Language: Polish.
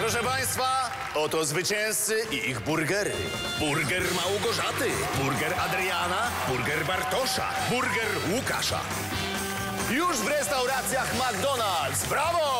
Proszę państwa, oto zwycięzcy i ich burgery. Burger Małgorzaty, burger Adriana, burger Bartosza, burger Łukasza. Już w restauracjach McDonald's. Brawo!